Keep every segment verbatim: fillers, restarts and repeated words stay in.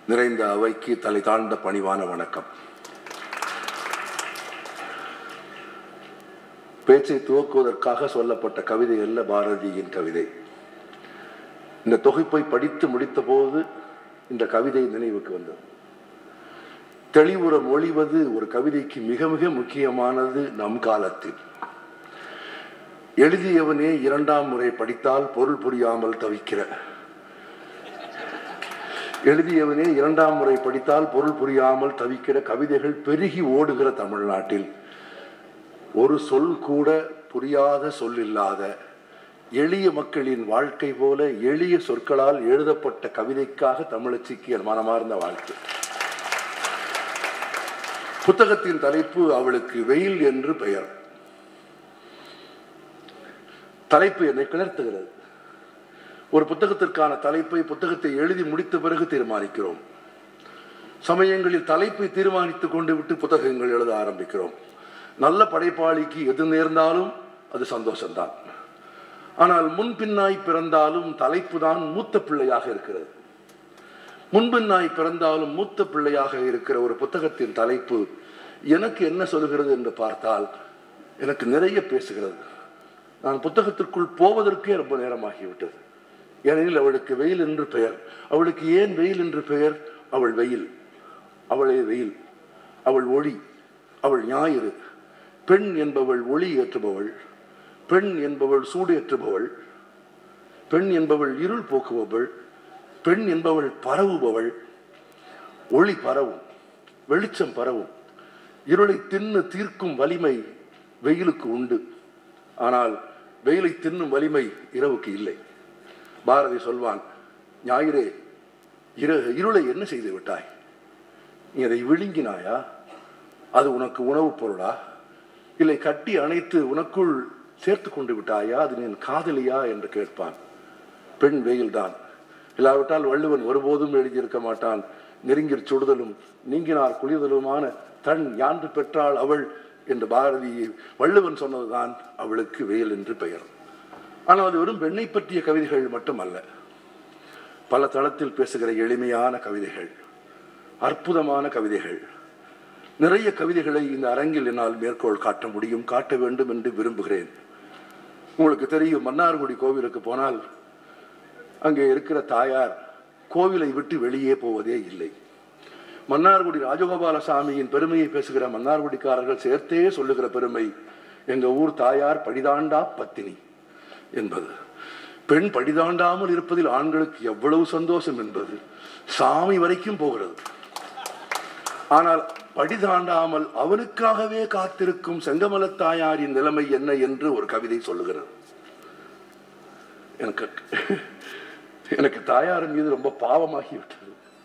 நிறைந்த அவைக்கு தலை தாழ்ந்த பணிவான வணக்கம். பேச்சை துவக்குவதற்காக சொல்லப்பட்ட கவிதை அல்ல பாரதியின் கவிதை. இந்த தொகுப்பை படித்து முடித்த போது இந்த கவிதை நினைவுக்கு வந்தது. தெளிவுற மொழிவது ஒரு கவிதைக்கு மிக மிக முக்கியமானது. நம் காலத்தில் எழுதியவனே இரண்டாம் முறை படித்தால் பொருள் புரியாமல் தவிக்கிற எழுதியவனே இரண்டாம் முறை படித்தால் பொருள் புரியாமல் தவிக்கிற கவிதைகள் பெருகி ஓடுகிற தமிழ்நாட்டில் ஒரு சொல் கூட புரியாத சொல் இல்லாத எளிய மக்களின் வாழ்க்கை போல எளிய சொற்களால் எழுதப்பட்ட கவிதைக்காக தமிழச்சிக்கு என் மனமார்ந்த வாழ்த்து. புத்தகத்தின் தலைப்பு அவளுக்கு வெயில் என்று பெயர். தலைப்பு என்னை கிளர்த்துகிறது. ஒரு புத்தகத்திற்கான தலைப்பை புத்தகத்தை எழுதி முடித்த பிறகு தீர்மானிக்கிறோம். சமயங்களில் தலைப்பை தீர்மானித்துக் கொண்டு விட்டு புத்தகங்கள் எழுத ஆரம்பிக்கிறோம். நல்ல படைப்பாளிக்கு எது நேர்ந்தாலும் அது சந்தோஷம்தான். ஆனால் முன்பின்னாய் பிறந்தாலும் தலைப்பு தான் மூத்த பிள்ளையாக இருக்கிறது. முன்பின்னாய் பிறந்தாலும் மூத்த பிள்ளையாக இருக்கிற ஒரு புத்தகத்தின் தலைப்பு எனக்கு என்ன சொல்கிறது என்று பார்த்தால் எனக்கு நிறைய பேசுகிறது. நான் புத்தகத்திற்குள் போவதற்கே ரொம்ப நேரமாகிவிட்டது. ஏனெனில் அவளுக்கு வெயில் என்று பெயர். அவளுக்கு ஏன் வெயில் என்று பெயர்? அவள் வெயில், அவளே வெயில், அவள் ஒளி, அவள் ஞாயிறு. பெண் என்பவள் ஒளி ஏற்றுபவள், பெண் என்பவள் சூடு ஏற்றுபவள், பெண் என்பவள் இருள் போக்குபவள், பெண் என்பவள் பரவுபவள். ஒளி பரவும், வெளிச்சம் பரவும், இருளை தின்னு தீர்க்கும் வலிமை வெயிலுக்கு உண்டு. ஆனால் வெயிலை தின்னும் வலிமை இரவுக்கு இல்லை. பாரதி சொல்வான், ஞாயிறே இரு இருளை என்ன செய்து விட்டாய்? நீ அதை விழுங்கினாயா? அது உனக்கு உணவுப் பொருளா? இல்லை கட்டி அணைத்து உனக்குள் சேர்த்து கொண்டு விட்டாயா? அது என் காதலியா என்று கேட்பான். பெண் வெயில்தான். இல்லாவிட்டால் வள்ளுவன் ஒருபோதும் எழுதியிருக்க மாட்டான். நெருங்கிற் சுடுதலும் நீங்கினார் குளிர்தலுமான தன் யான்று பெற்றாள் அவள் என்று பாரதி வள்ளுவன் சொன்னதுதான் அவளுக்கு வெயில் என்று பெயர். ஆனால் அது வெறும் பெண்ணை பற்றிய கவிதைகள் மட்டுமல்ல. பல தளத்தில் பேசுகிற எளிமையான கவிதைகள், அற்புதமான கவிதைகள், நிறைய கவிதைகளை இந்த அரங்கில் என்னால் மேற்கோள் காட்ட முடியும், காட்ட வேண்டும் என்று விரும்புகிறேன். உங்களுக்கு தெரியும், மன்னார்குடி கோவிலுக்கு போனால் அங்கே இருக்கிற தாயார் கோவிலை விட்டு வெளியே போவதே இல்லை. மன்னார்குடி ராஜகோபாலசாமியின் பெருமையை பேசுகிற மன்னார்குடிக்காரர்கள் சேர்த்தே சொல்லுகிற பெருமை எங்க ஊர் தாயார் படிதாண்டா பத்தினி என்பது. பெண் படிதாண்டாமல் இருப்பதில் ஆண்களுக்கு எவ்வளவு சந்தோஷம் என்பது சாமி வரைக்கும் போகிறது. ஆனால் படிதாண்டாமல் அவனுக்காகவே காத்திருக்கும் செங்கமல தாயாரின் நிலைமை என்ன என்று ஒரு கவிதை சொல்லுகிறது. எனக்கு எனக்கு தாயாரின் மீது ரொம்ப பாவமாகிவிட்டது.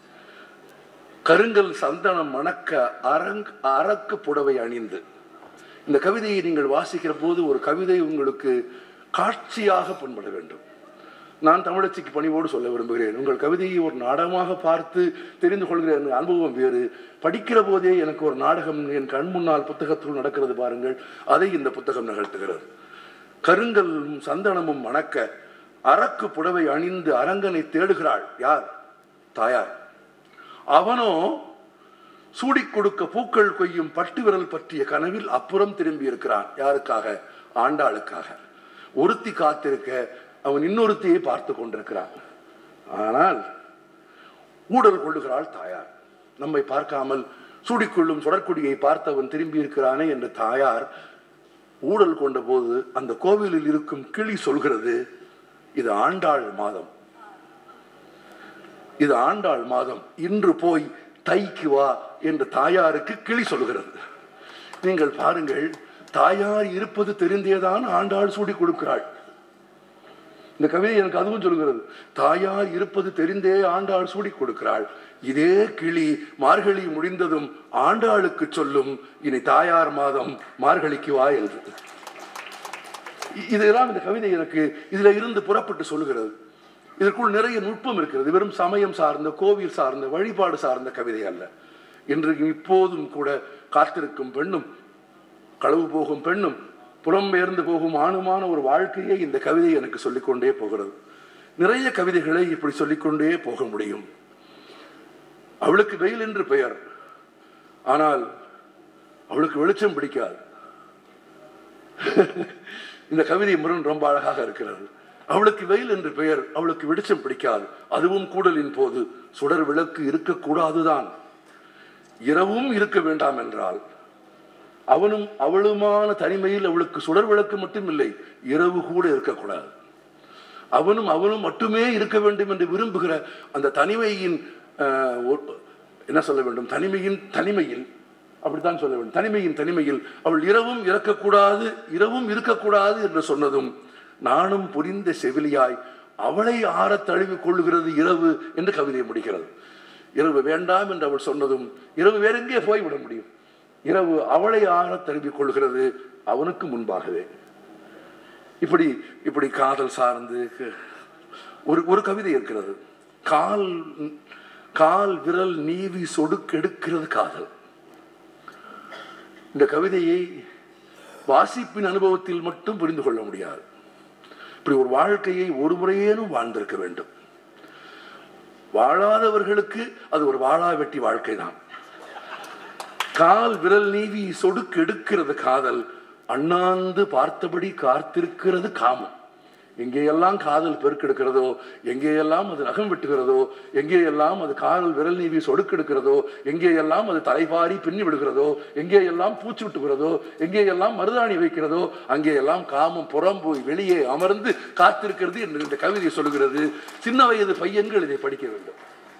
கருங்கல் சந்தனம் மணக்க அரங் அரக்கு புடவை அணிந்து. இந்த கவிதையை நீங்கள் வாசிக்கிற போது ஒரு கவிதை உங்களுக்கு காட்சியாக பண்பட வேண்டும். நான் தமிழச்சிக்கு பணிவோடு சொல்ல விரும்புகிறேன், உங்கள் கவிதையை ஒரு நாடகமாக பார்த்து தெரிந்து கொள்கிற அனுபவம் வேறு. படிக்கிற போதே எனக்கு ஒரு நாடகம் என் கண் முன்னால் புத்தகத்தில் நடக்கிறது பாருங்கள். அதை இந்த புத்தகம் நிகழ்த்துகிறது. கருங்கல்லும் சந்தனமும் மணக்க அரக்கு புடவை அணிந்து அரங்கனை தேடுகிறாள். யார்? தாயார். அவனோ சூடிக் கொடுக்க பூக்கள் கொய்யும் பட்டு விரல் பற்றிய கனவில் அப்புறம் திரும்பி இருக்கிறான். யாருக்காக? ஆண்டாளுக்காக. ஒருத்தி காத்திருக்க அவன் இன்னொருத்தியை பார்த்து கொண்டிருக்கிறான். ஆனால் ஊடல் கொள்ளுகிறாள் தாயார். நம்மை பார்க்காமல் சூடிக்கொள்ளும் சுடற்குடியை பார்த்தவன் திரும்பி இருக்கிறானே என்று தாயார் ஊடல் கொண்ட போது அந்த கோவிலில் இருக்கும் கிளி சொல்கிறது, இது ஆண்டாள் மாதம், இது ஆண்டாள் மாதம், இன்று போய் தைக்கு வா என்று தாயாருக்கு கிளி சொல்கிறது. நீங்கள் பாருங்கள், தாயார் இருப்பது தெரிந்தேதான் ஆண்டாள் சூடி கொடுக்கிறாள். இந்த கவிதை எனக்கு அதுவும் சொல்கிறது. தாயார் இருப்பது தெரிந்தே ஆண்டாள் சூடி கொடுக்கிறாள். இதே கிளி மார்கழி முடிந்ததும் ஆண்டாளுக்கு சொல்லும், இனி தாயார் மாதம், மார்கழிக்கு வா என்று. இதெல்லாம் இந்த கவிதை எனக்கு இதுல இருந்து புறப்பட்டு சொல்லுகிறது. இதற்குள் நிறைய நுட்பம் இருக்கிறது. வெறும் சமயம் சார்ந்த, கோவில் சார்ந்த, வழிபாடு சார்ந்த கவிதை அல்ல. இன்றைக்கு இப்போதும் கூட காத்திருக்கும் பெண்ணும் களவு போகும் பெண்ணும் புலம்பெயர்ந்து போகும் ஆணுமான ஒரு வாழ்க்கையை இந்த கவிதை எனக்கு சொல்லிக்கொண்டே போகிறது. நிறைய கவிதைகளை இப்படி சொல்லிக்கொண்டே போக முடியும். அவளுக்கு வெயில் என்று பெயர், ஆனால் அவளுக்கு வெளிச்சம் பிடிக்காது. இந்த கவிதை முரண் ரொம்ப அழகாக இருக்கிறது. அவளுக்கு வெயில் என்று பெயர், அவளுக்கு வெளிச்சம் பிடிக்காது. அதுவும் கூடலின் போது சுடர் விளக்கு இருக்கக்கூடாதுதான். இரவும் இருக்க வேண்டாம் என்றால் அவனும் அவளுமான தனிமையில் அவளுக்கு சுடர் விளக்கு மட்டும் இல்லை, இரவு கூட இருக்கக்கூடாது. அவனும் அவனும் மட்டுமே இருக்க வேண்டும் என்று விரும்புகிற அந்த தனிமையின் என்ன சொல்ல வேண்டும், தனிமையின் தனிமையில் அப்படித்தான் சொல்ல வேண்டும். தனிமையின் தனிமையில் அவள் இரவும் இறக்கக்கூடாது, இரவும் இருக்கக்கூடாது என்று சொன்னதும் நானும் புரிந்த செவிலியாய் அவளை ஆற தழுவி கொள்ளுகிறது இரவு என்று கவிதை முடிகிறது. இரவு வேண்டாம் என்று அவள் சொன்னதும் இரவு வேற எங்கே போய்விட முடியும்? இரவு அவளை ஆற தழுவி கொள்கிறது அவனுக்கு முன்பாகவே. இப்படி இப்படி காதல் சார்ந்து ஒரு ஒரு கவிதை இருக்கிறது. கால் கால் விரல் நீவி சொடுக்கெடுக்கிறது காதல். இந்த கவிதையை வாசிப்பின் அனுபவத்தில் மட்டும் புரிந்து கொள்ள முடியாது. இப்படி ஒரு வாழ்க்கையை ஒரு முறையேனும் வாழ்ந்திருக்க வேண்டும். வாழாதவர்களுக்கு அது ஒரு வாழா வெட்டி வாழ்க்கை தான். கால் விரல் நீவி சொடுக்கு எடுக்கிறது காதல், அண்ணாந்து பார்த்தபடி காத்திருக்கிறது காமம். எங்கேயெல்லாம் காதல் பெருக்கெடுக்கிறதோ, எங்கேயெல்லாம் அது நகம் வெட்டுகிறதோ, எங்கேயெல்லாம் அது காதல் விரல் நீவி சொடுக்கெடுக்கிறதோ, எங்கேயெல்லாம் அது தலைபாரி பின்னி விடுகிறதோ, எங்கேயெல்லாம் பூச்சி விட்டுகிறதோ, எங்கேயெல்லாம் மருதாணி வைக்கிறதோ, அங்கேயெல்லாம் காமம் புறம் போய் வெளியே அமர்ந்து காத்திருக்கிறது என்று இந்த கவிதை சொல்கிறது. சின்ன வயது பையன்கள் இதை படிக்க வேண்டும்.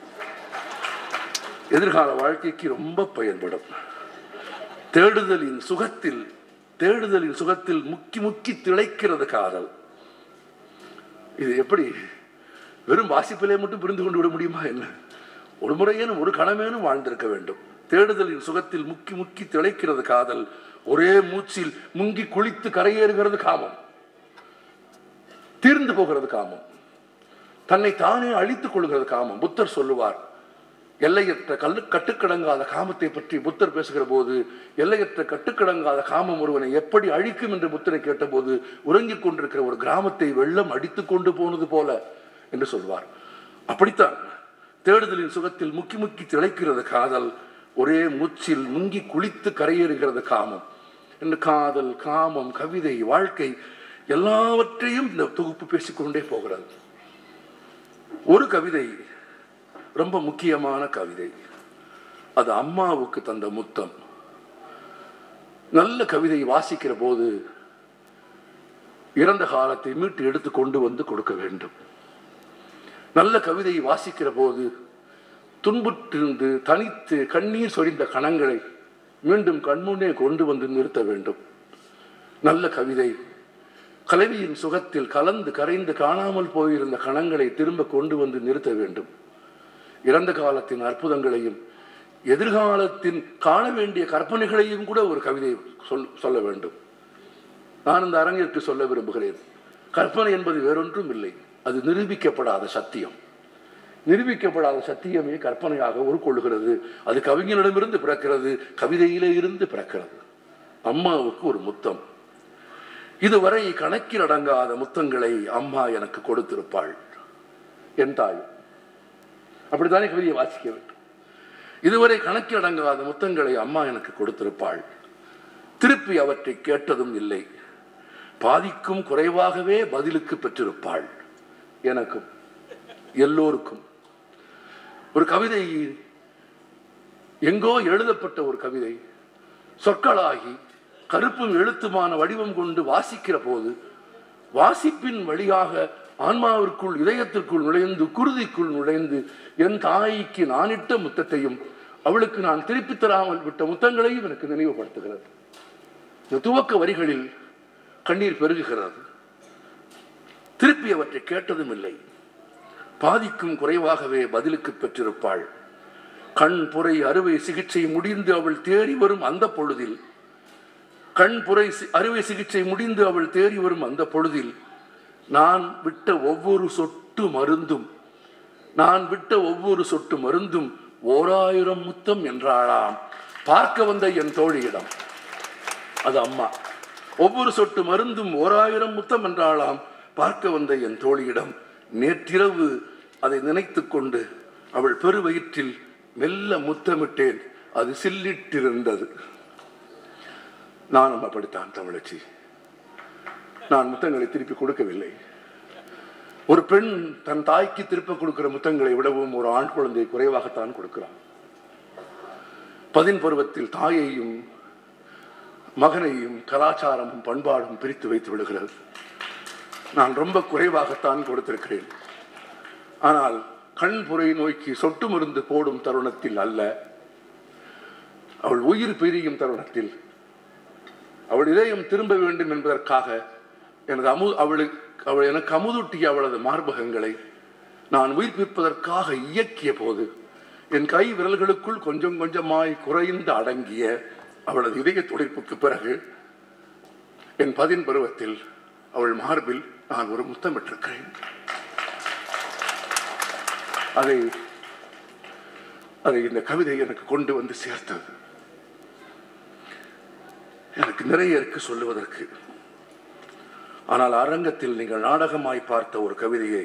எதிர்கால வாழ்க்கைக்கு ரொம்ப பயன்படும். தேடுதலின் சுகத்தில் தேடுதலின் சுகத்தில் முக்கி முக்கி திளைக்கிறது காதல். இது எப்படி வெறும் வாசிப்பிலே மட்டும் புரிந்து கொண்டு விட முடியுமா என்ன? ஒரு முறையேனும் ஒரு கணமேனும் வாழ்ந்திருக்க வேண்டும். தேடுதலின் சுகத்தில் முக்கி முக்கி திளைக்கிறது காதல், ஒரே மூச்சில் முங்கி குளித்து கரையேறுகிறது காமம், தீர்ந்து போகிறது காமம், தன்னை தானே அழித்துக் கொள்கிறது காமம். புத்தர் சொல்லுவார், எல்லையற்ற கல்லு கட்டுக்கடங்காத காமத்தை பற்றி புத்தர் பேசுகிற போது, எல்லையற்ற கட்டுக்கடங்காத காமம் ஒருவனை எப்படி அழிக்கும் என்று புத்தரை கேட்டபோது, உறங்கிக் கொண்டிருக்கிற ஒரு கிராமத்தை வெள்ளம் அடித்துக் கொண்டு போனது போல என்று சொல்வார். அப்படித்தான் தேடுதலின் சுகத்தில் முக்கி முக்கி திளைக்கிறது காதல், ஒரே மூச்சில் முங்கி குளித்து கரையேறுகிறது காமம் என்று காதல், காமம், கவிதை, வாழ்க்கை எல்லாவற்றையும் இந்த தொகுப்பு பேசிக்கொண்டே போகிறது. ஒரு கவிதை ரொம்ப முக்கியமான கவிதை, அது அம்மாவுக்கு தந்த முத்தம். நல்ல கவிதை வாசிக்கிற போது இறந்த காலத்தை மீட்டு எடுத்து கொண்டு வந்து கொடுக்க வேண்டும். நல்ல கவிதை வாசிக்கிற போது துன்புற்றிருந்து தனித்து கண்ணீர் சொரிந்த கணங்களை மீண்டும் கண்முன்னே கொண்டு வந்து நிறுத்த வேண்டும். நல்ல கவிதை கலவியின் சுகத்தில் கலந்து கரைந்து காணாமல் போயிருந்த கணங்களை திரும்ப கொண்டு வந்து நிறுத்த வேண்டும். இறந்த காலத்தின் அற்புதங்களையும் எதிர்காலத்தின் காண வேண்டிய கற்பனைகளையும் கூட ஒரு கவிதை சொல் சொல்ல வேண்டும். நான் இந்த அரங்கிற்கு சொல்ல விரும்புகிறேன், கற்பனை என்பது வேறொன்றும் இல்லை, அது நிரூபிக்கப்படாத சத்தியம். நிரூபிக்கப்படாத சத்தியமே கற்பனையாக உருக்கொள்ளுகிறது. அது கவிஞனிடமிருந்து பிறக்கிறது, கவிதையிலே இருந்து பிறக்கிறது. அம்மாவுக்கு ஒரு முத்தம். இதுவரை கணக்கில் அடங்காத முத்தங்களை அம்மா எனக்கு கொடுத்திருப்பாள். என் தாய் அப்படித்தானே கவிதையை வாசிக்க வேண்டும். இதுவரை கணக்கில் அடங்காத முத்தங்களை அம்மா எனக்கு கொடுத்திருப்பாள். திருப்பி அவற்றை கேட்டதும் இல்லை. பாதிக்கும் குறைவாகவே பதிலுக்கு பெற்றிருப்பாள். எனக்கும் எல்லோருக்கும். ஒரு கவிதை எங்கோ எழுதப்பட்ட ஒரு கவிதை சொற்களாகி கருப்பும் எழுத்துமான வடிவம் கொண்டு வாசிக்கிற போது வாசிப்பின் வழியாக ஆன்மாவிற்குள் இதயத்திற்குள் நுழைந்து குருதிக்குள் நுழைந்து என் தாய்க்கு நான் இட்ட முத்தத்தையும் அவளுக்கு நான் திருப்பி தராமல் விட்ட முத்தங்களையும் எனக்கு நினைவுபடுத்துகிறது. இந்த துவக்க வரிகளில் கண்ணீர் பெருகுகிறது. திருப்பி அவற்றை கேட்டதும் இல்லை. பாதிக்கும் குறைவாகவே பதிலுக்கு பெற்றிருப்பாள். கண் புரை அறுவை சிகிச்சை முடிந்து அவள் தேடி வரும் அந்த பொழுதில் கண் புரை அறுவை சிகிச்சை முடிந்து அவள் தேடி வரும் அந்த பொழுதில் நான் விட்ட ஒவ்வொரு சொட்டு மருந்தும் நான் விட்ட ஒவ்வொரு சொட்டு மருந்தும் ஓராயிரம் முத்தம் என்றாளாம் பார்க்க வந்த என் தோழியிடம். அது அம்மா. ஒவ்வொரு சொட்டு மருந்தும் ஓராயிரம் முத்தம் என்றாளாம் பார்க்க வந்த என் தோழியிடம். நேற்றிரவு அதை நினைத்து கொண்டு அவள் பெருவயிற்றில் மெல்ல முத்தமிட்டேன். அது சில்லிட்டிருந்தது. நானும் அப்படித்தான் தமிழச்சி. நான் முத்தங்களை திருப்பி கொடுக்கவில்லை. ஒரு பெண் தன் தாய்க்கு திருப்ப கொடுக்கிற முத்தங்களை விடவும் ஒரு ஆண் குழந்தை குறைவாகத்தான் கொடுக்கிறான். பதின் பருவத்தில் தாயையும் மகனையும் கலாச்சாரமும் பண்பாடும் பிரித்து வைத்து விடுகிறது. நான் ரொம்ப குறைவாகத்தான் கொடுத்திருக்கிறேன். ஆனால் கண் புரை நோய்க்கு சொட்டு மருந்து போடும் தருணத்தில் அல்ல, அவள் உயிர் பிரியும் தருணத்தில், அவள் இதயம் திரும்ப வேண்டும் என்பதற்காக எனது அமு அவளுக்கு அவள் எனக்கு அமுதூட்டிய அவளது மார்பகங்களை நான் உயிர்ப்பிப்பதற்காக இயக்கிய போது என் கை விரல்களுக்குள் கொஞ்சம் கொஞ்சமாய் குறைந்து அடங்கிய அவளது இதய துடிப்புக்கு பிறகு என் பதின் பருவத்தில் அவள் மார்பில் நான் ஒரு முத்தமிட்டிருக்கிறேன். அதை அதை இந்த கவிதை எனக்கு கொண்டு வந்து சேர்த்தது. எனக்கு நிறைய இருக்கு சொல்லுவதற்கு. ஆனால் அரங்கத்தில் நீங்கள் நாடகமாய் பார்த்த ஒரு கவிதையை,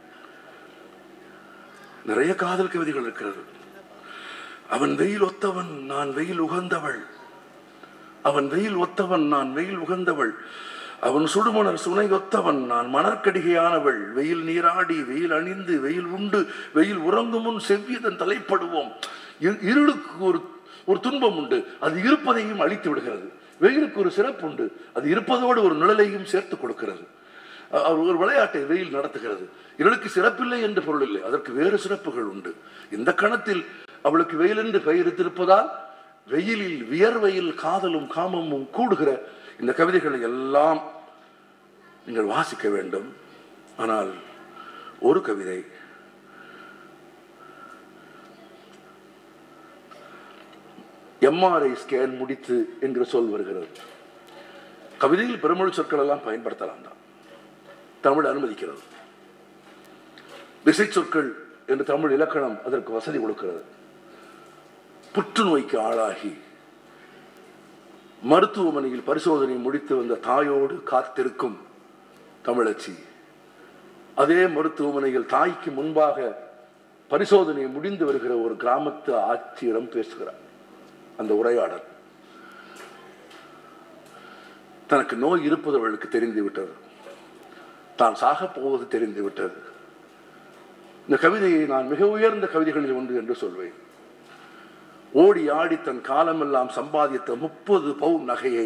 நிறைய காதல் கவிதைகள் இருக்கிறது. அவன் வெயில் ஒத்தவன், நான் வெயில் உகந்தவள். அவன் வெயில் ஒத்தவன், நான் வெயில் உகந்தவள். அவன் சுடுமணர் சுனை ஒத்தவன், நான் மணற்கடிகையானவள். வெயில் நீராடி வெயில் அணிந்து வெயில் உண்டு வெயில் உறங்கும் முன் செவ்வியதன் தலைப்படுவோம். இருளுக்கு ஒரு ஒரு துன்பம் உண்டு, அது இருப்பதையும் அழித்து விடுகிறது. வெயிலுக்கு ஒரு சிறப்பு உண்டு, அது இருப்பதோடு ஒரு நிழலையும் சேர்த்து கொடுக்கிறது. ஒரு விளையாட்டை வெயில் நடத்துகிறது. இருளுக்கு சிறப்பில்லை என்று பொருள் இல்லை, அதற்கு வேறு சிறப்புகள் உண்டு. இந்த கணத்தில் அவளுக்கு வெயில் என்று பெயரித்திருப்பதால் வெயிலில் வியர்வையில் காதலும் காமமும் கூடுகிற இந்த கவிதைகளை எல்லாம் நீங்கள் வாசிக்க வேண்டும். ஆனால் ஒரு கவிதை எம்ஆர்ஐ ஸ்கேன் முடித்து என்கிற சொல் வருகிறது. கவிதையில் பெருமொழி சொற்கள் எல்லாம் பயன்படுத்தலாம் தான், தமிழ் அனுமதிக்கிறது. திசை சொற்கள் என்று தமிழ் இலக்கணம் அதற்கு வசதி கொடுக்கிறது. புற்றுநோய்க்கு ஆளாகி மருத்துவமனையில் பரிசோதனை முடித்து வந்த தாயோடு காத்திருக்கும் தமிழச்சி, அதே மருத்துவமனையில் தாய்க்கு முன்பாக பரிசோதனை முடிந்து வருகிற ஒரு கிராமத்து ஆட்சியிடம் பேசுகிறார். அந்த உரையாடல் தனக்கு நோய் இருப்பது அவளுக்கு தெரிந்து விட்டது, தான் சாக போவது தெரிந்து விட்டது. இந்த கவிதையை நான் மிக உயர்ந்த கவிதைகளில் ஒன்று என்று சொல்வேன். ஓடி ஆடி தன் காலமெல்லாம் சம்பாதித்த முப்பது பவுன் நகையை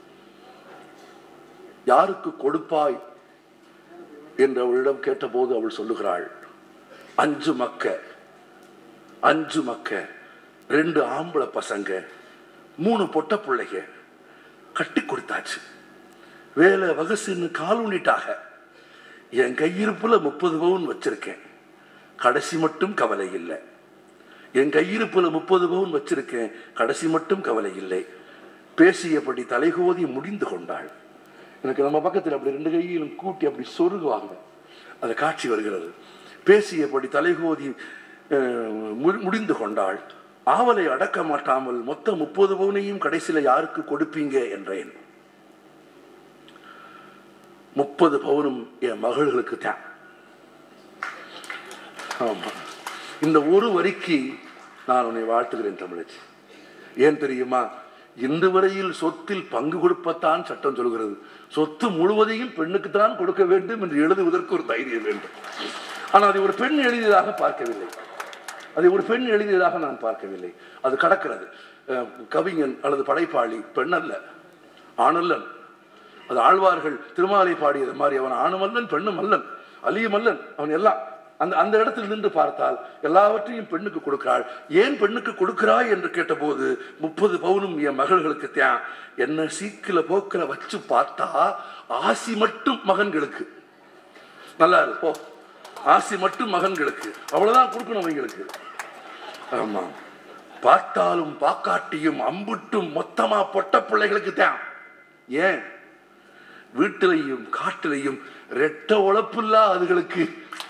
யாருக்கு கொடுப்பாய் என்று அவளிடம் கேட்டபோது அவள் சொல்லுகிறாள், அஞ்சு மக்க அஞ்சு மக்க ரெண்டு ஆம்பளை பசங்க மூணு பொட்ட பிள்ளைங்க கட்டி கொடுத்தாச்சு. வேலை வகசுன்னு கால் ஊனிட்டாக. என் கையிருப்புல முப்பது பவுன் வச்சிருக்கேன், கடைசி மட்டும் கவலை இல்லை. என் கையிருப்புல முப்பது பவுன் வச்சிருக்கேன், கடைசி மட்டும் கவலை இல்லை. பேசியபடி தலைகோதி முடிந்து கொண்டாள். எனக்கு நம்ம பக்கத்தில் அப்படி ரெண்டு கையிலும் கூட்டி அப்படி சொருகுவாங்க, அந்த காட்சி வருகிறது. பேசியபடி தலைகோதி முடிந்து கொண்டாள். ஆவலை அடக்க மாட்டாமல் மொத்த முப்பது பவுனையும் கடைசியில யாருக்கு கொடுப்பீங்க என்றேன். முப்பது பவுனும் என் மகள்களுக்கு தான். ஆமா, இந்த ஒரு வரிக்கு நான் உன்னை வாழ்த்துகிறேன் தமிழச்சி. ஏன் தெரியுமா? இன்று வரையில் சொத்தில் பங்கு கொடுப்பத்தான் சட்டம் சொல்கிறது, சொத்து முழுவதையும் பெண்ணுக்குத்தான் கொடுக்க வேண்டும் என்று எழுதுவதற்கு ஒரு தைரியம் வேண்டும். ஆனால் அதை ஒரு பெண் எழுதியதாக பார்க்கவில்லை, அதை ஒரு பெண் எழுதியதாக நான் பார்க்கவில்லை. அது கடக்கிறது. கவிஞன் அல்லது படைப்பாளி பெண் அல்ல, ஆணல்லன். அது ஆழ்வார்கள் திருமாலை பாடியது மாதிரி அவன் ஆணுமல்லன் பெண்ணும் அல்லன், அலியுமல்லன், அவன் எல்லாம். அந்த அந்த இடத்தில் நின்று பார்த்தால் எல்லாவற்றையும் பெண்ணுக்கு கொடுக்கிறாள். ஏன் பெண்ணுக்கு கொடுக்கிறாய் என்று கேட்டபோது முப்பது பவுனும் என் மகள்களுக்கு தான். என்ன சீக்கில போக்கில வச்சு பார்த்தா ஆசி மட்டும் மகன்களுக்கு. நல்லா இருப்போ, ஆசி மட்டும் மகன்களுக்கு, அவ்வளவுதான் கொடுக்கணும் அவங்களுக்கு. ஆமா, பார்த்தாலும் பாக்காட்டியும் அம்புட்டும் மொத்தமா பொட்ட பிள்ளைகளுக்கு தான். ஏன்? வீட்டிலையும் காட்டிலையும் ரெட்ட உழப்பில்லா அதுகளுக்கு.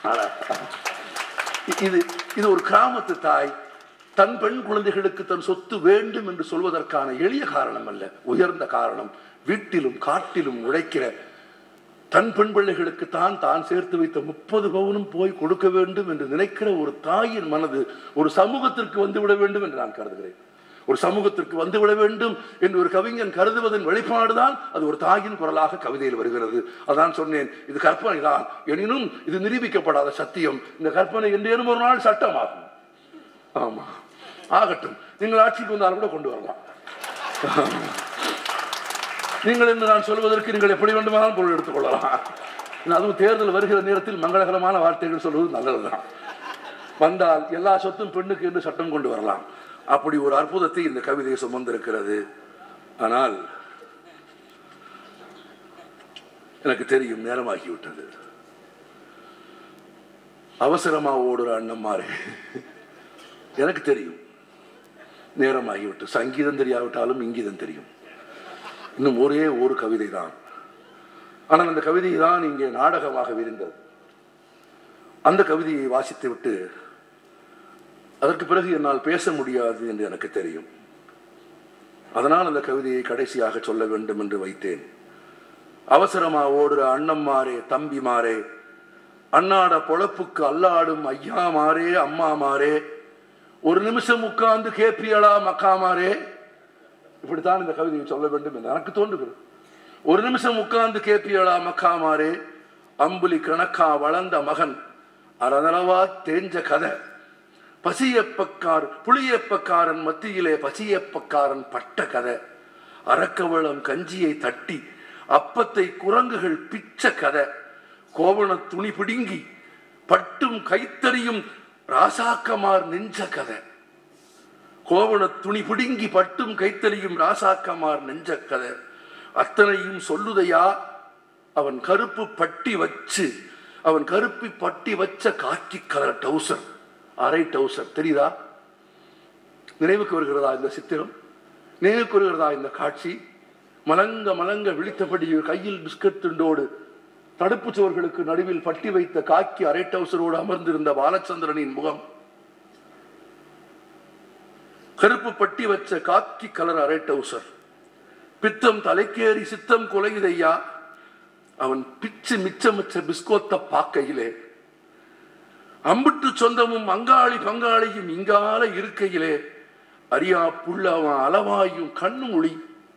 இது இது ஒரு கிராமத்து தாய் தன் பெண் குழந்தைகளுக்கு தன் சொத்து வேண்டும் என்று சொல்வதற்கான எளிய காரணம் அல்ல, உயர்ந்த காரணம். வீட்டிலும் காட்டிலும் உழைக்கிற தன் பெண் பிள்ளைகளுக்கு தான் தான் சேர்த்து வைத்த முப்பது பவுனும் போய் கொடுக்க வேண்டும் என்று நினைக்கிற ஒரு தாயின் மனது ஒரு சமூகத்திற்கு வந்துவிட வேண்டும் என்று நான் கருதுகிறேன். ஒரு சமூகத்திற்கு வந்துவிட வேண்டும் என்று ஒரு கவிஞன் கருதுவதன் வெளிப்பாடுதான் அது ஒரு தாயின் குரலாக கவிதையில் வருகிறது. அதான் சொன்னேன், இது கற்பனை தான், எனினும் இது நிரூபிக்கப்படாத சத்தியம். இந்த கற்பனை என்றேனும் ஒரு நாள் சட்டமாகும். ஆமா, ஆகட்டும். நீங்கள் ஆட்சிக்கு வந்தாலும் கூட கொண்டு வரலாம். நீங்கள் என்று நான் சொல்வதற்கு நீங்கள் எப்படி வேண்டுமானாலும் பொருள் எடுத்துக் கொள்ளலாம். அதுவும் தேர்தல் வருகிற நேரத்தில் மங்களகரமான வார்த்தைகள் சொல்வது நல்லதுதான். வந்தால் எல்லா சொத்தும் பெண்ணுக்கு என்று சட்டம் கொண்டு வரலாம். அப்படி ஒரு அற்புதத்தை இந்த கவிதை சுமந்திருக்கிறது. ஆனால் எனக்கு தெரியும், நேரமாகிவிட்டது. அவசரமா ஓடுற அண்ணம்மாரே, எனக்கு தெரியும் நேரமாகிவிட்டு. சங்கீதம் தெரியாவிட்டாலும் இங்கீதம் தெரியும். இன்னும் ஒரே ஒரு கவிதை தான். ஆனால் அந்த கவிதை தான் இங்கே நாடகமாக விரிந்தது. அந்த கவிதையை வாசித்து விட்டு அதற்கு பிறகு என்னால் பேச முடியாது என்று எனக்கு தெரியும். அதனால் அந்த கவிதையை கடைசியாக சொல்ல வேண்டும் என்று வைத்தேன். அவசரமா ஓடுற அண்ணம்மாரே, தம்பிமாரே, அண்ணாட பொழப்புக்கு அல்லாடும் ஐயாமாரே, அம்மாமாரே, ஒரு நிமிஷம் உட்கார்ந்து கேப்பியலா மக்காமாரே. இப்படித்தான் இந்த கவிதையை சொல்ல வேண்டும் என்று எனக்கு தோன்றுகிறது. ஒரு நிமிஷம் உட்கார்ந்து கேப்பியலா மக்காமாரே, அம்புலி கணக்கா வளர்ந்த மகன் அறநலவா தேஞ்ச கதை, பசியப்பக்கார் புளியப்பக்காரன் மத்தியிலே பசியப்பக்காரன் பட்ட கதை, அரக்கவளம் கஞ்சியை தட்டி அப்பத்தை குரங்குகள் பிச்ச கதை, கோவண துணி பிடுங்கி பட்டும் கைத்தறியும் ராசாக்கமார் நெஞ்ச கதை, கோவண துணி பிடுங்கி பட்டும் கைத்தறியும் ராசாக்கமார் நெஞ்ச கதை, அத்தனையும் சொல்லுதையா அவன் கருப்பு பட்டி வச்சு, அவன் கருப்பி பட்டி வச்ச காக்கி கலர் டவுசர், அரை டவுசர். தெரியுதா? நினைவுக்கு வருகிறதா இந்த சித்திரம்? நினைவுக்கு வருகிறதா இந்த காட்சி? மலங்க மலங்க விழித்தபடி கையில் பிஸ்கட் துண்டோடு தடுப்பு சுவர்களுக்கு நடுவில் பட்டி வைத்த காக்கி அரை டவுசரோடு அமர்ந்திருந்த பாலச்சந்திரனின் முகம், கருப்பு பட்டி வச்ச காக்கி கலர் அரை டவுசர், பித்தம் தலைக்கேறி சித்தம் கொலையுதையா அவன் பிச்சு மிச்சமிச்ச பிஸ்கோத்த பாக்கையிலே, அம்பிட்டு சொந்தமும் அங்காளி பங்காளியும் இங்கால இருக்கையிலே, அரியா புள்ளவன் அளவாயும் கண்ணு மொழி,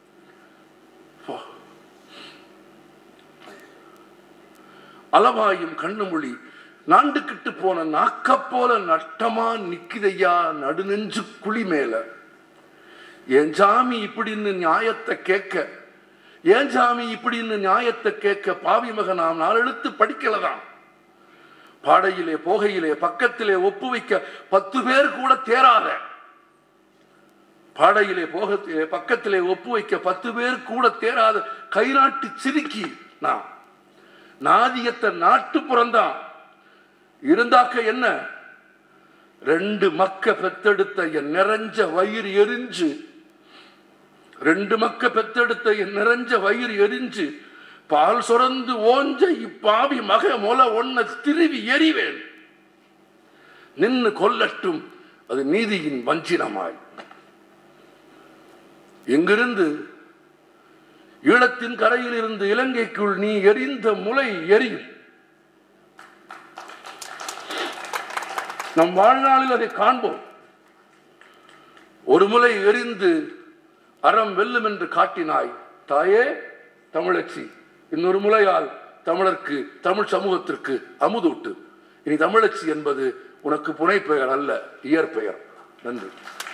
அளவாயும் கண்ணு மொழி நாண்டுகிட்டு போன நாக்க போல நட்டமா நிக்குதையா நடுநெஞ்சு குழி மேல. என் சாமி இப்படின்னு நியாயத்தை கேட்க, ஏன் சாமி இப்படின்னு நியாயத்தை கேட்க பாவி மகன் நாம் நாலெழுத்து படிக்கலதான். பாடையிலே போகையிலே பக்கத்திலே ஒப்பு வைக்க பத்து பேர் கூட தேராத, பாடையிலே போகத்திலே பக்கத்திலே ஒப்பு வைக்க பத்து பேர் கூட தேராத கை நாட்டு சிரிக்கி நான் நாதியத்தை நாட்டு புறந்தான் இருந்தாக்க என்ன, ரெண்டு மக்க பெத்தெடுத்த என் நிறைஞ்ச வயிறு எரிஞ்சு, ரெண்டு மக்க பெத்தெடுத்த என் நிறைஞ்ச வயிறு எரிஞ்சு பால் சுரந்து ஓஞ்ச இப்பாவி மக மொல ஒன்ன திருவி எறிவேன், நின்னு கொல்லட்டும் அது நீதியின் வஞ்சினமாய். எங்கிருந்து ஈழத்தின் கரையில் இருந்து இலங்கைக்குள் நீ எரிந்த முளை எரியும். நம் வாழ்நாளில் அதை காண்போம். ஒரு முளை எரிந்து அறம் வெல்லும் என்று காட்டினாய் தாயே தமிழச்சி, இன்னொரு முளையால் தமிழருக்கு தமிழ் சமூகத்திற்கு அமுதூட்டு. இனி தமிழச்சி என்பது உனக்கு புனை பெயர் அல்ல, இயற்பெயர். நன்றி.